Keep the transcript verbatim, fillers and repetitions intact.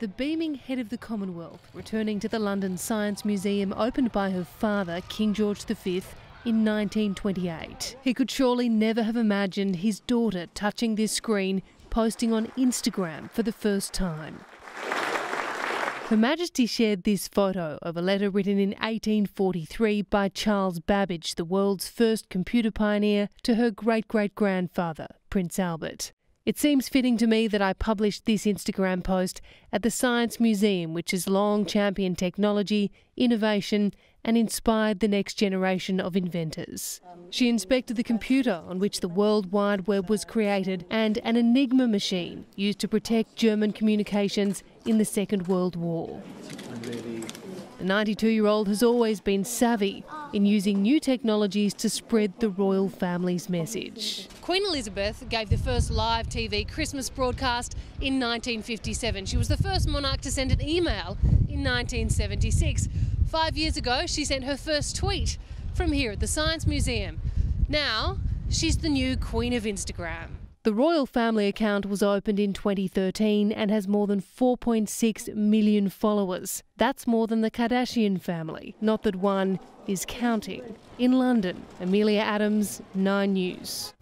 The beaming head of the Commonwealth, returning to the London Science Museum opened by her father, King George the Fifth, in nineteen twenty-eight. He could surely never have imagined his daughter touching this screen, posting on Instagram for the first time. Her Majesty shared this photo of a letter written in eighteen forty-three by Charles Babbage, the world's first computer pioneer, to her great-great-grandfather, Prince Albert. It seems fitting to me that I published this Instagram post at the Science Museum, which has long championed technology, innovation and inspired the next generation of inventors. She inspected the computer on which the World Wide Web was created and an Enigma machine used to protect German communications in the Second World War. The ninety-two-year-old has always been savvy in using new technologies to spread the royal family's message. Queen Elizabeth gave the first live T V Christmas broadcast in nineteen fifty-seven. She was the first monarch to send an email in nineteen seventy-six. Five years ago, she sent her first tweet from here at the Science Museum. Now, she's the new Queen of Instagram. The royal family account was opened in twenty thirteen and has more than four point six million followers. That's more than the Kardashian family. Not that one is counting. In London, Amelia Adams, Nine News.